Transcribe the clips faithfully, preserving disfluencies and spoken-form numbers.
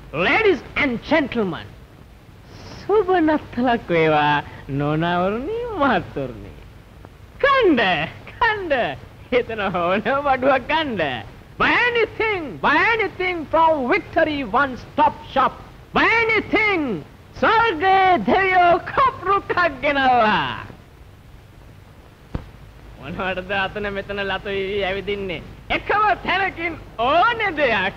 Ladies and gentlemen, Subhanathalak weva Nonavurni Mahathurni. Kanda, Kanda, hitana hona vaduwa kanda. Buy anything, buy anything from Victory One Stop Shop. Buy anything. Sarge Deyo Kopru Kagenala. මොනවටද අතන මෙතන ලතු ඉවි ඇවිදින්නේ එකම තැනකින් ඕනේ දෙයක්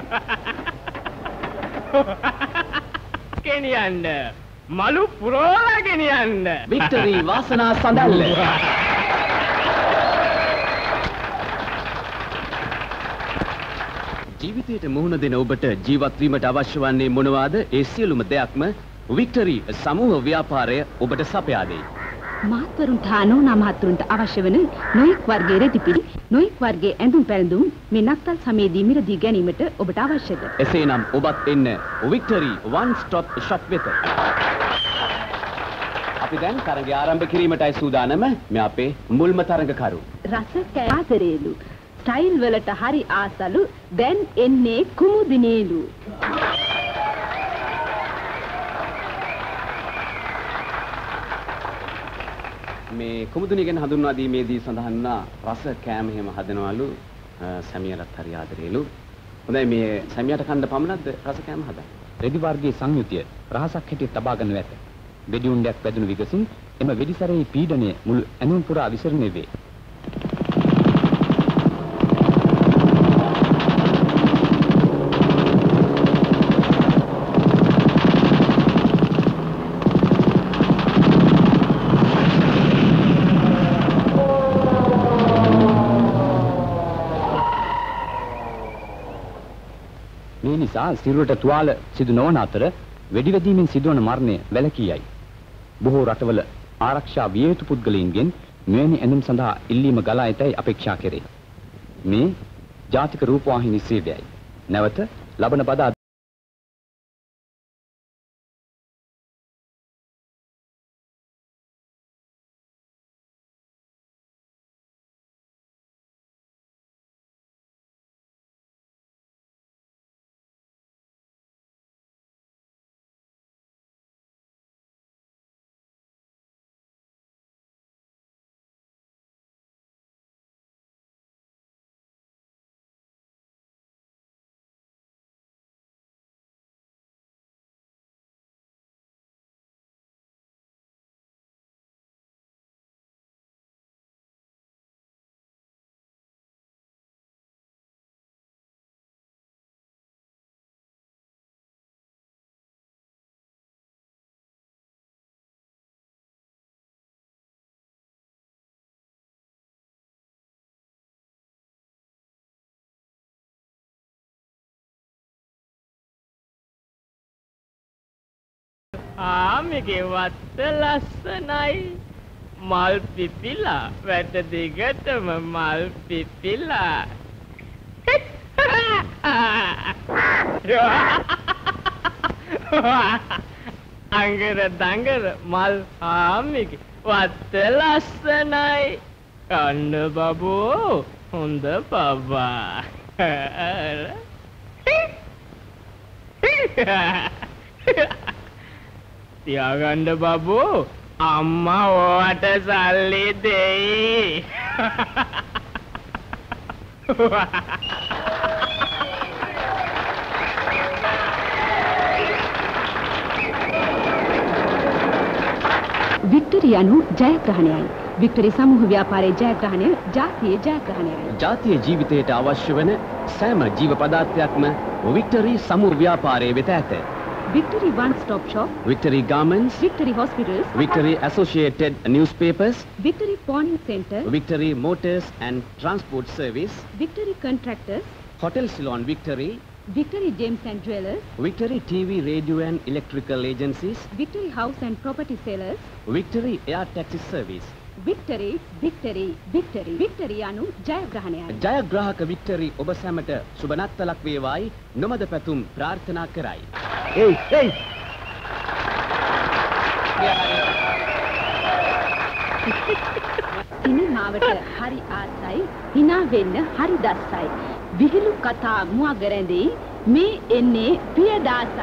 ගෙනියන්න මලු පුරෝලා ගෙනියන්න වික්ටරි වාසනා සඳල්ල ජීවිතයට මුහුණ දෙන ඔබට ජීවත් වීමට අවශ්‍ය වන්නේ මොනවාද ඒ සියලුම දෙයක්ම වික්ටරි සමූහ ව්‍යාපාරය ඔබට සපයා දෙයි මහත්වරුන්ට නෝනා මහත්වරුන්ට අවශ්‍ය වන නොයෙක් වර්ගයේ රෙදිපිලි නොයෙක් වර්ගයේ ඇඳුම් පැළඳුම් මේ නත්තල් සමයේදී මිලදී ගැනීමට ඔබට අවශ්‍යද? එසේනම් ඔබත් එන්න වික්ටරි one stop shop වෙත. අපි දැන් තරගය ආරම්භ කිරීමටයි සූදානම. මේ අපේ මුල්ම තරගකරු. රස කෑතරේලු. ස්ටයිල් වලට හරි ආසලු. දැන් එන්නේ කුමුදිනේලු. මේ කුමුදුනිය ගැන හඳුන්වා දීමේදී සඳහන් වුණා රස කෑම හැම හදනවලු සැමියාලත් හරි ආදරේලු. හොඳයි මේ සැමියාට කන්න පමණක්ද රස කෑම හදන්නේ? රෙදි වර්ගයේ සංයුතිය රහසක් හැටියට තබා ගන්නු ඇත. වෙඩි උණ්ඩයක් වැදුණු විගසින් එම වෙඩිසරේ පීඩනය මුළු ඇනුම් පුරා විසිරෙන්නේ වේ. සිරුරට තුවාල සිදු නොවන අතර වෙඩි වැදීමෙන් සිදුවන මරණය වැළකී යයි. බොහෝ රටවල ආරක්ෂා විය යුතු පුද්ගලයින්ගෙන් මෙවැනි ඇඳුම් සඳහා ඉල්ලීම ගලා ඇතැයි අපේක්ෂා කෙරේ. මේ ජාතික රූපවාහිනී සේවයයි. නැවත ලබන බදා ආමිගේ වත්ත ලස්සනයි මල් පිපිලා වැට දිගටම මල් පිපිලා අංගර දංගර මල් ආමිගේ වත්ත ලස්සනයි අන්න බබෝ හොඳ බබා තියාගන්න බබෝ අම්මා ඔයාට සල්ලි දෙයි වික්ටරි යනු ජයග්‍රහණයයි. වික්ටරි සමූහ ව්‍යාපාරයේ ජයග්‍රහණය ජාතියේ ජයග්‍රහණයයි. ජාතිය ජීවිතයට අවශ්‍ය වන සෑම ජීව පදාර්ථයක්ම වික්ටරි සමූහ ව්‍යාපාරයේ වෙත ඇත. Victory One Stop Shop, Victory Garments, Victory Hospitals, Victory Associated Newspapers, Victory Pawning Center, Victory Motors and Transport Service, Victory Contractors, Hotel Ceylon Victory, Victory James and Jewelers, Victory T V, Radio and Electrical Agencies, Victory House and Property Sellers, Victory Air Taxi Service. Victory, Victory, Victory. Victory anu ජයග්‍රහණයයි. ජයග්‍රාහක වික්ටරි ඔබ සැමට සුබ නත්තලක් වේවායි නොමද පැතුම් ප්‍රාර්ථනා කරයි. ඒයි ඒයි සිනමාවට හරි ආසයි, hina වෙන්න හරි දස්සයි. විහිළු කතා මුවගරැඳේ මේ එන්නේ පියදාසයි.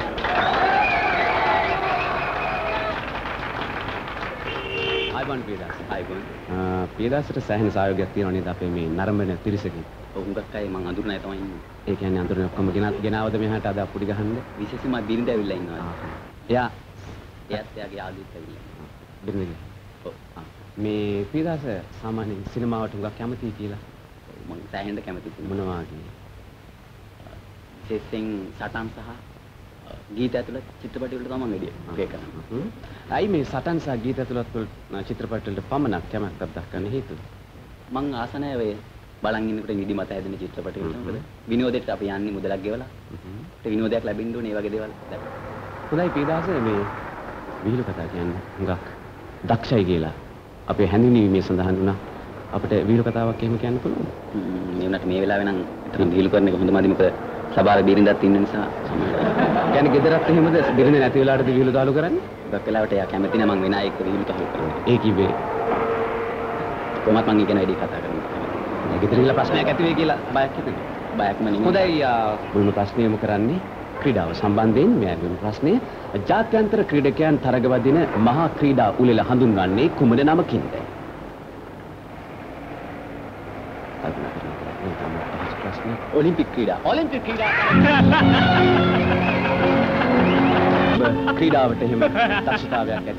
ආයිබන් පියදාස. ආයිබන්. පියදාසට සෑහෙන සහයෝගයක් තියෙනවා නේද අපේ මේ නරඹන පිරිසකින්. ඔව් හුඟක් අය මං අඳුරන අය තමයි ඉන්නේ. ඒ කියන්නේ අඳුරන ඔක්කොම ගෙනත් ගෙනාවද මෙහාට අද අපුඩි ගහන්න? විශේෂයෙන්ම බිරිඳ ඇවිල්ලා ඉන්නවා. එයා එයාත් එයාගේ යාළුවෙක් ඇවිල්ලා. බිරිඳ. ඔව්. මේ පියදාස සාමාන්‍යයෙන් සිනමාවට හුඟක් කැමතියි කියලා. මං සෑහෙන්න කැමතියි. මොනවා වගේ? විශේෂයෙන් සටන් සහ ගීත ඇතුළත් චිත්‍රපට වලට තමයි වැඩි ඒක කරන්නේ. ඇයි මේ සටන් සහ ගීත ඇතුළත් චිත්‍රපට වලට පමණක් කැමැත්තක් දක්වන්න හේතුව? මං ආස නැහැ ඔය බලන් ඉන්නකොට නිදිමත හැදෙන චිත්‍රපට වලට. මොකද විනෝදයට අපි යන්නේ මුදලක් ගෙවලා. ඒත් විනෝදයක් ලැබෙන්න ඕනේ ඒ වගේ දේවල් ලැබෙන්න. හොඳයි පියදාස මේ විහිළු කතා කියන්නේ හුඟක් දක්ෂයි කියලා අපේ හැඳින්වීමේ සඳහන් වුණා. අපිට විහිළු කතාවක් එහෙම කියන්න පුළුවන්ද? මේ වුණාට මේ වෙලාවේ නම් තරම් විහිළු කරන එක හොඳමදි මොකද සභාවේ බිරිඳක් ඉන්න නිසා සමහරවිට කියන්නේ ගෙදරත් එහෙමද බිරිඳ නැති වෙලාවටද විහිළු දාලු කරන්නේ? ගොඩක් වෙලාවට එයා කැමති නම් මං වෙන අයෙක් විහිළු තහවුරු කරනවා. ඒ කිව්වේ කොහොමත් මං ඉගෙන වැඩි කතා කරනවා. ගෙදර ඉන්න ප්‍රශ්නයක් ඇති වෙයි කියලා බයක් හිතෙනවා. බයක්ම නෙමෙයි. හොඳයි මුල්ම ප්‍රශ්නය යොමු කරන්නේ ක්‍රීඩාව සම්බන්ධයෙන්. මෙයා වෙන ප්‍රශ්නය ජාත්‍යන්තර ක්‍රීඩකයන් තරගවදින මහා ක්‍රීඩා උළෙල හඳුන්වන්නේ කුමන නමකින්ද? ඔලිම්පික් ක්‍රීඩා. ඔලිම්පික් ක්‍රීඩා. ක්‍රීඩාවට එහෙම දක්ෂතාවයක් ඇති.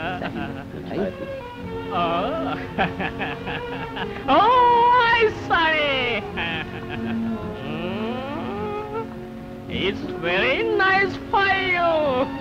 Oh, oh, I say. It's very nice for you.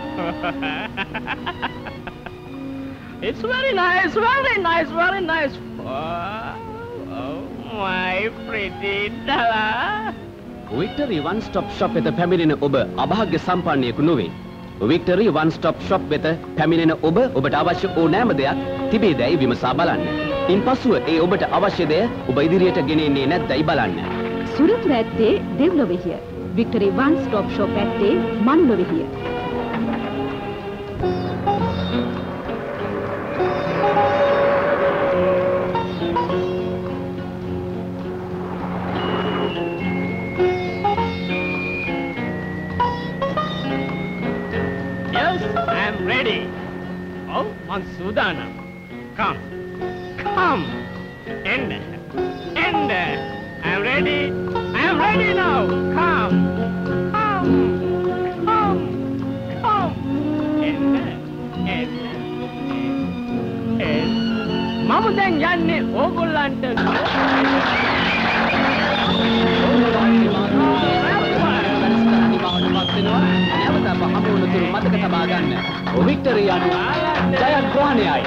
It's very nice, very nice, very nice. Oh, oh my pretty Dala. Victory One Stop Shop වෙත පැමිණෙන ඔබ අභාග්‍ය සම්පන්නයෙකු නොවේ. Victory One Stop Shop වෙත පැමිණෙන ඔබ ඔබට අවශ්‍ය ඕනෑම දෙයක් තිබේදැයි විමසා බලන්න. ඉන්පසුව ඒ ඔබට අවශ්‍ය දෙය ඔබ ඉදිරියට ගෙනෙන්නේ නැත්දැයි බලන්න. සුරතුර ඇත්තේ දෙව්ලොවෙහිය. වික්ටරි වන් ස්ටොප් ෂොප් ඇත්තේ මනුලොවෙහිය. Yes, I'm ready. Oh, Mansudana. Come. Come. End. End. I'm ready. I'm ready now. Come. Come. Come. Come. End. End. End. Mama දැන් යන්නේ ඕගොල්ලන්ට මතක තබා ගන්න. වික්ටරි යනු ජයග්‍රහණයයි.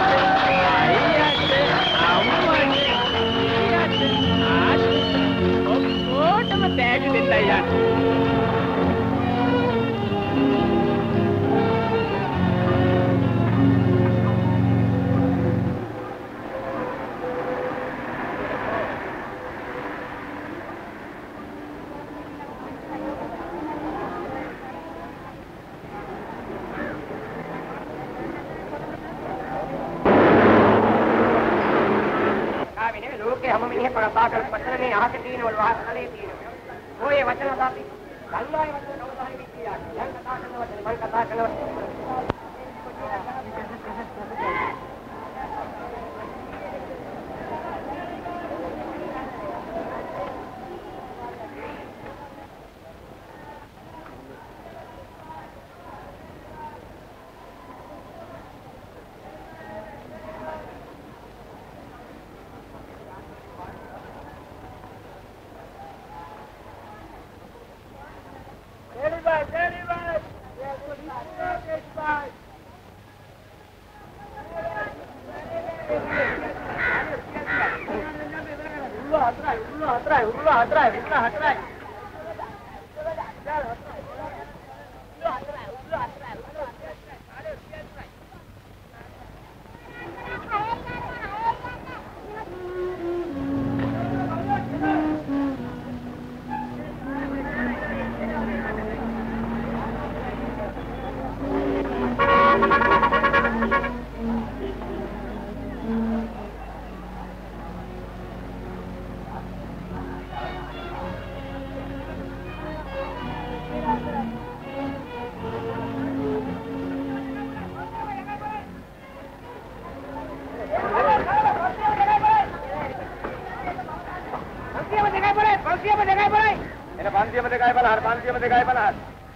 ඔක්කොටම තෑගි දෙන්නයි යන්නේ. हम मिनी है पता कर पत्थर ने यहाँ के तीन और वहाँ खड़े तीन वो ये वचन दाती गंगा ये वचन नवदारी की किया जन कथा करने वचन मन कथा करने वचन පන්තියම දෙකයි පනහට පන්තියම දෙකයි පනහට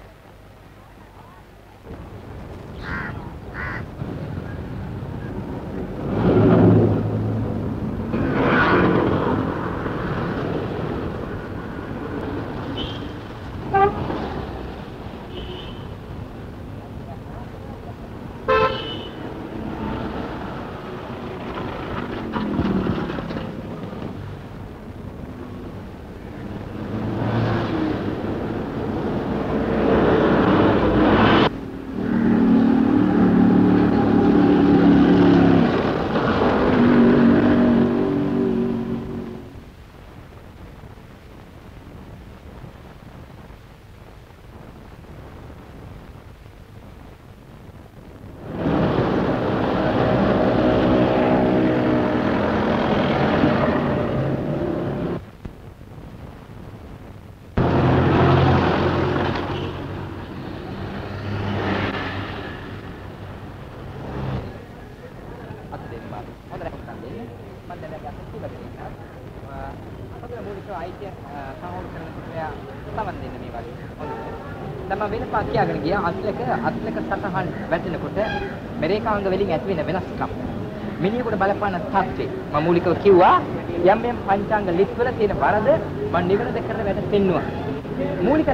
කියාගෙන ගියා අත්ලක අත්ලක සතහන් වැටෙනකොට මෙරේකාංග වලින් ඇති වෙන වෙනස්කම් මිනිහෙකුට බලපාන තත්ත්වේ මම මූලිකව කිව්වා යම් යම් පංචාංග ලිස්ට් වල තියෙන වරද මම නිවන දෙක කරන වැඩ පෙන්නුවා මූලික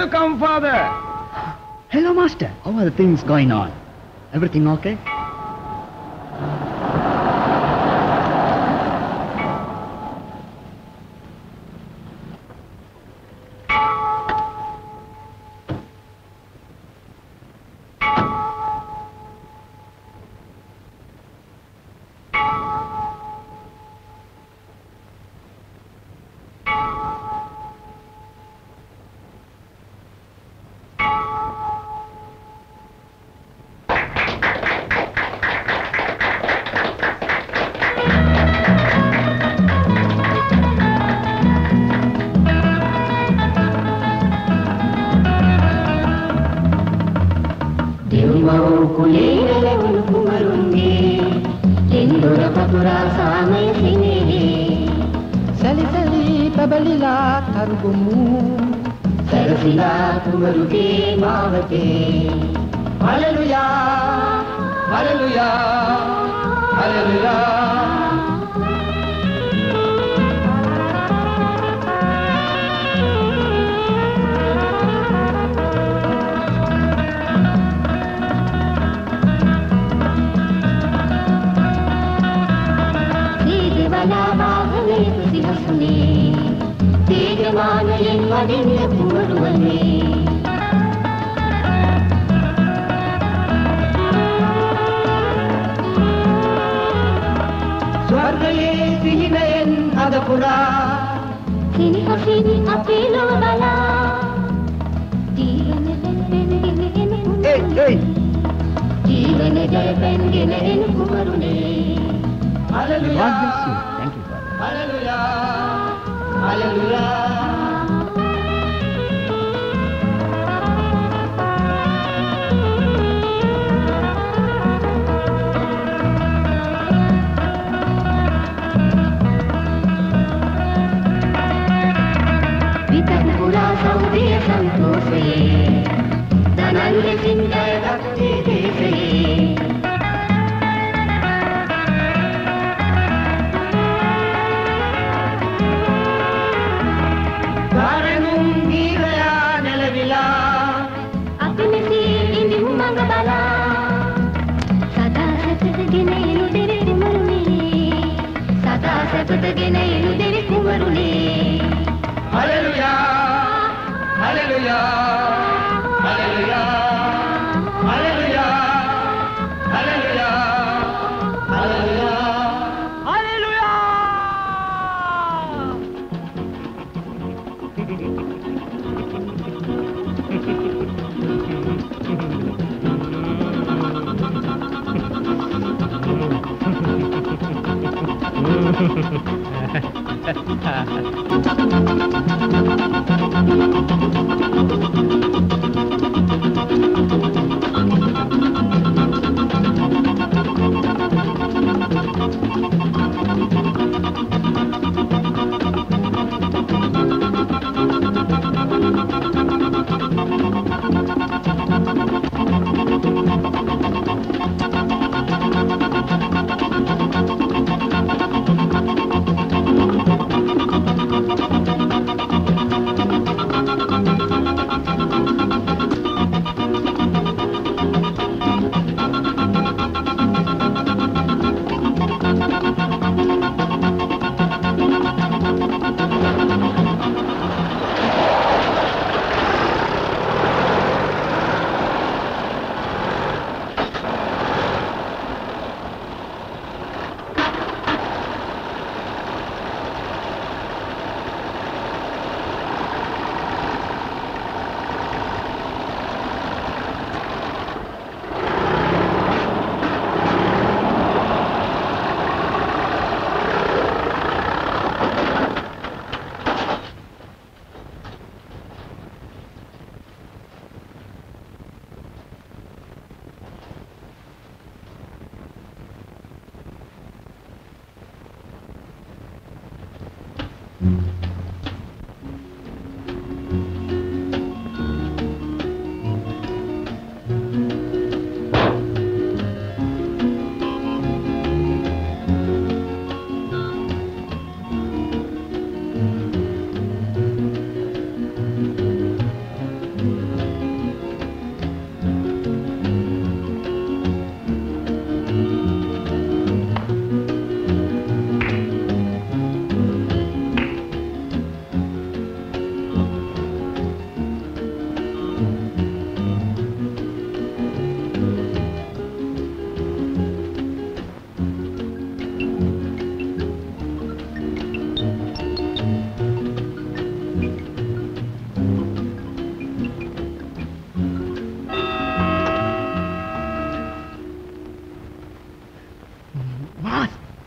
Welcome, father. Hello, master. How are the things going on? Everything okay?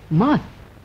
Mas.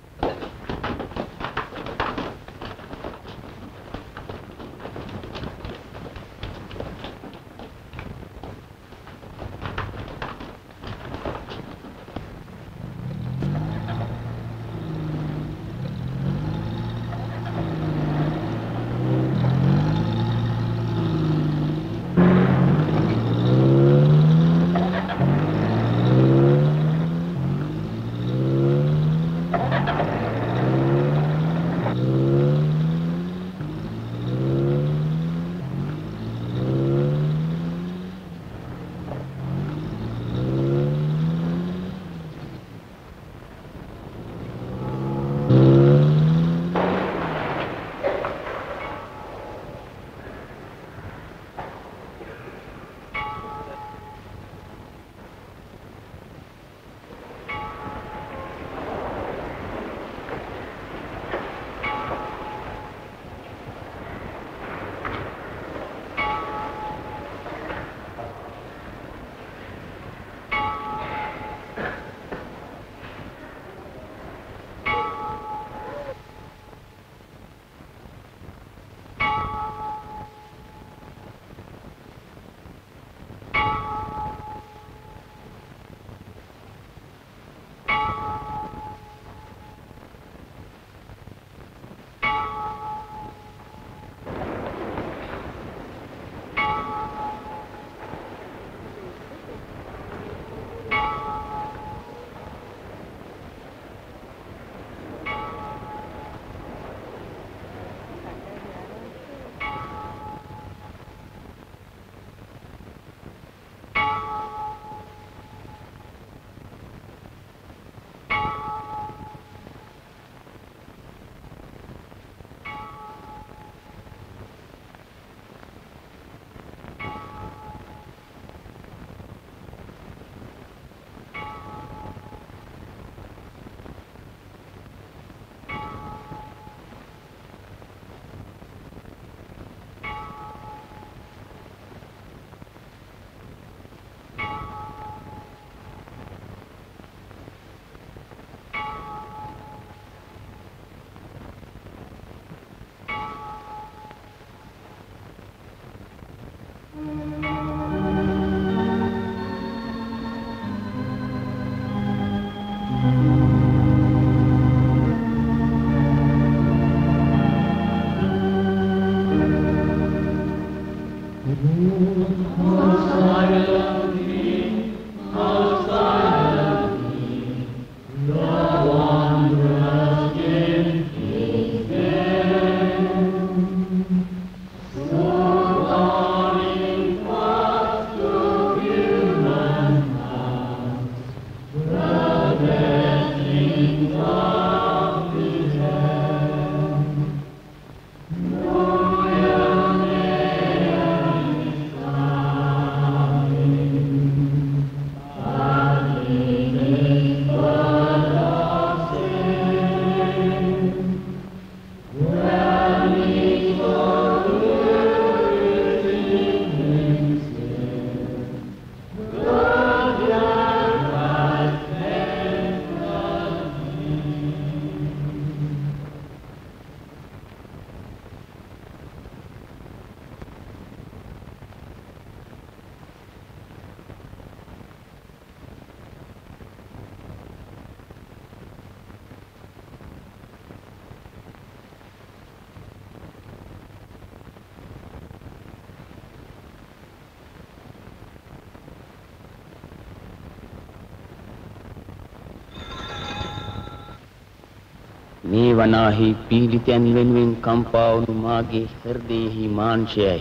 මේ වනාහි පීඩිතයන් වෙනුවෙන් කම්පා වුණු මාගේ හෘදයෙහි මාංශයයි.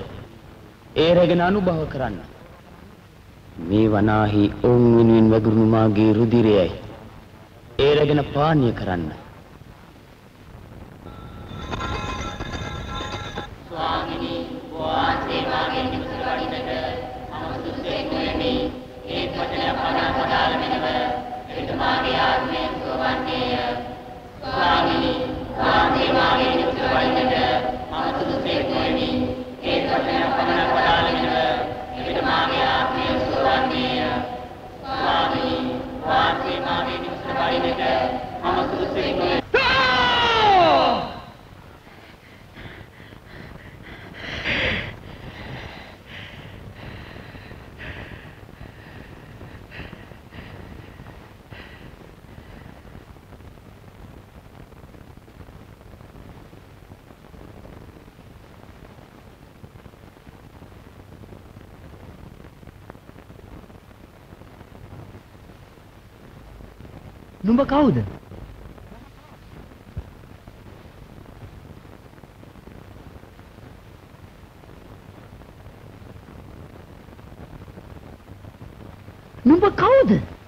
ඒ රැගෙන අනුභව කරන්න. මේ වනාහි ඔවුන් වෙනුවෙන් වැගිරුණු මාගේ රුධිරයයි. ඒ රැගෙන පානීය කරන්න. ස්වාමිනී වාසේ වාගෙන් නිකුත් වඩිනට අමසුසෙක් නොයමි. ඒ වචන පදා පදාල මෙනව එතුමාගේ ආත්මය සුවවන්නේය. ස්වාමිනී වාසේ වාගෙන් නිකුත් වඩිනට අමසුසෙක් නොයමි. ඒ වචන පදා පදාල මෙනව එතුමාගේ ආත්මය සුවවන්නේය. ස්වාමිනී වාසේ වාගෙන් නිකුත් වඩිනට අමසුසෙක් නුඹ කවුද? නුඹ කවුද?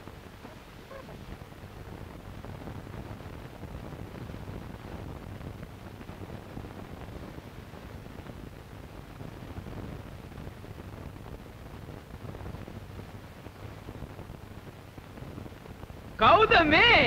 කවුද මේ?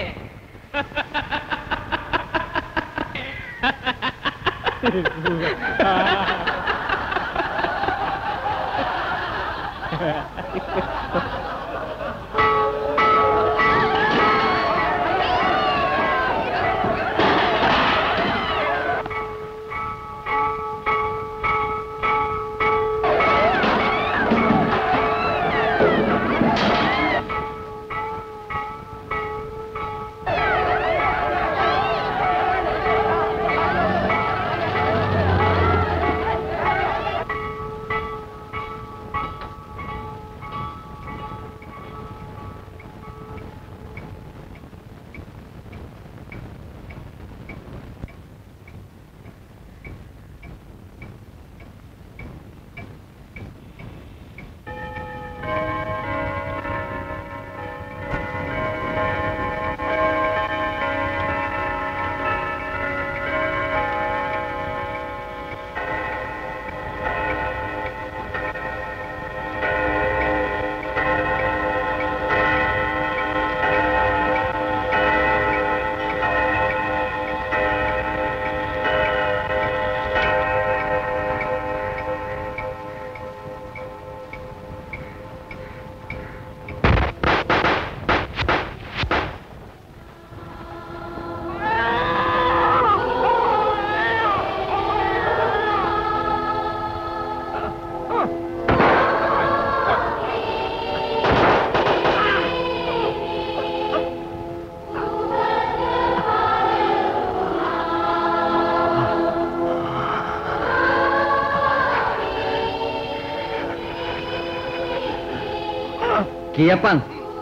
කියපන්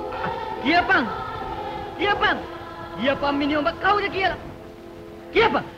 කියපන් කියපන් කියපන් මිනිහ ඔබ කවුද කියලා කියපන්